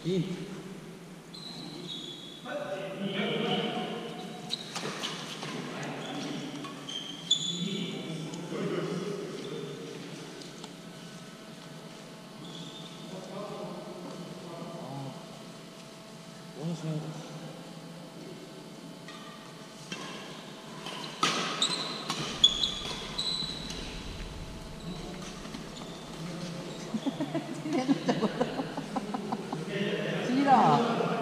인. 오늘 중요한 거. 진이라.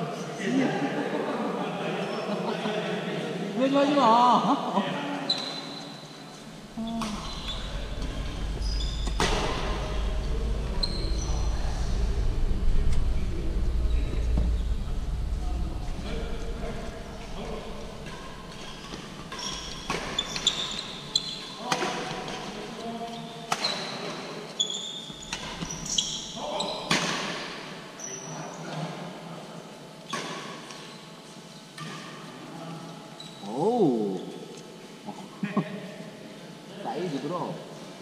왜 좋아하지 마. 오우. 사이즈 들어.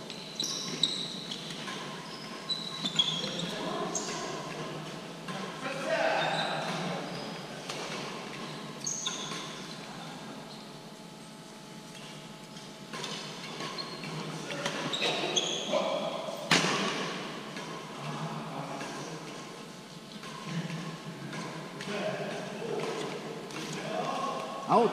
아웃.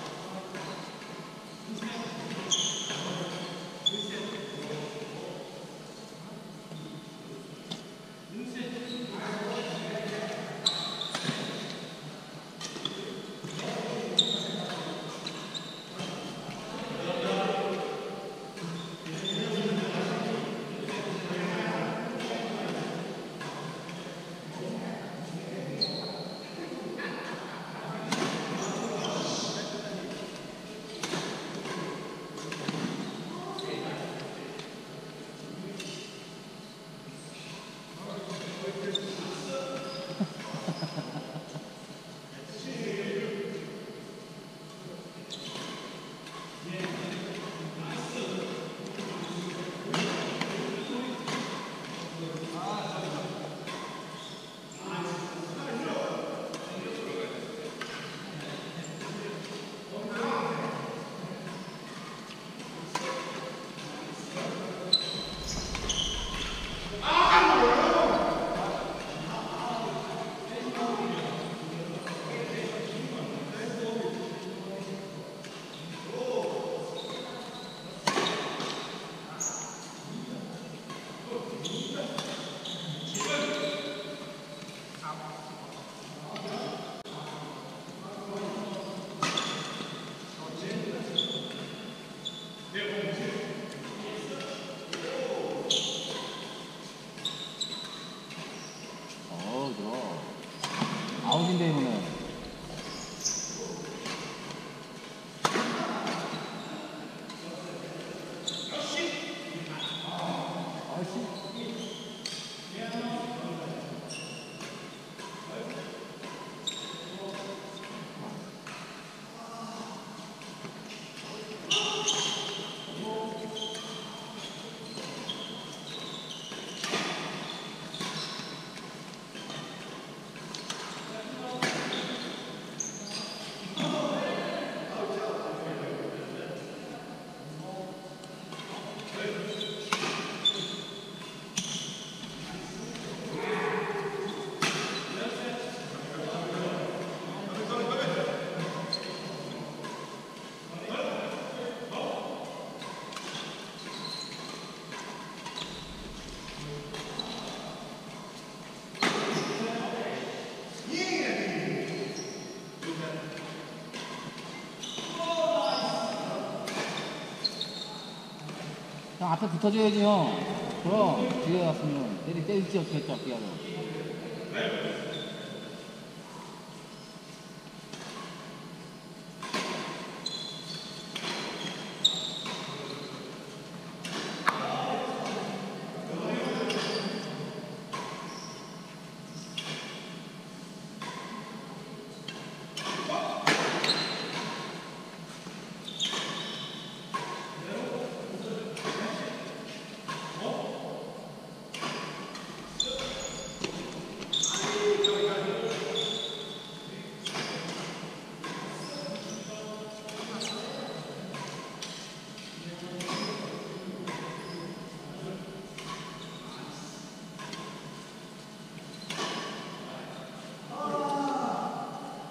아웃인데 이거는. 형 앞에 붙어줘야지 형. 그럼 뒤에 왔으면 때리지 어떻게 했죠 어떻게 하죠.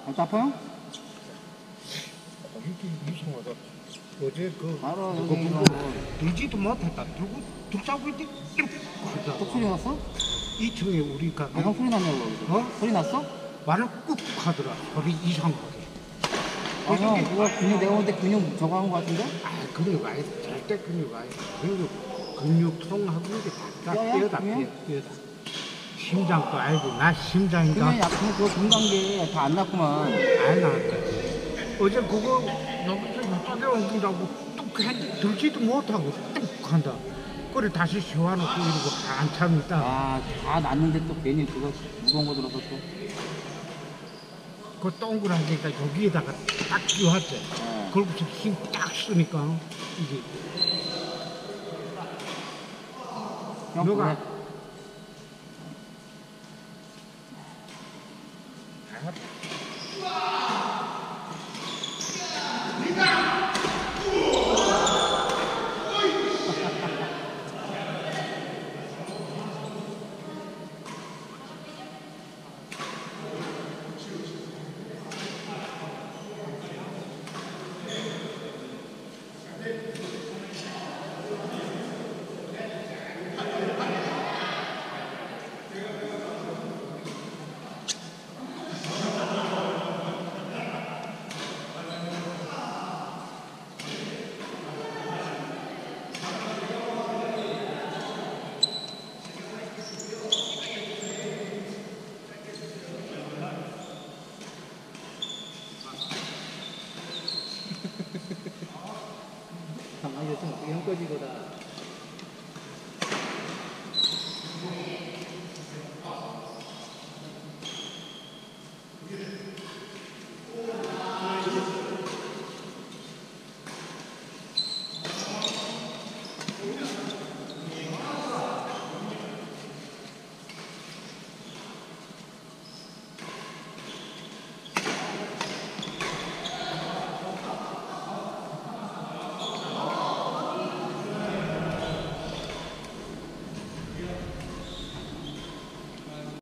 아파요? 이게 이상하다. 어제 그 바로 그거 여기 보고 이거 들지도 못했다. 들고 들자고 있대. 이렇게 하다. 톡 소리 났어? 2층에 우리 가게 형 소리 났냐고 여기서. 어? 소리 났어? 말을 꾹 하더라. 소리 이상하게. 형 그거 근육 내가 볼 때 근육 저거 한 거 같은데? 아 근육 아예 절대 근육 아예 근육통하고 이게 다 뼈야? 뼈다 그러면? 뼈다. 심장도 알고 나 심장인가 그러면 약간 그거 금관계 다 안 났구만. 안 나왔다. 어제 그거 여기서 이쪽에 옮긴다고 뚝 했는데 들지도 못하고 뚝 한다. 그래 다시 세워놓고 이러고 한참 있다. 아, 다 났는데 또 괜히 그거 무거운 거 들어서 또. 그 동그란 데니까 여기에다가 딱 끼웠지. 예. 그러고서 힘 딱 쓰니까 이게 형 너가 그래.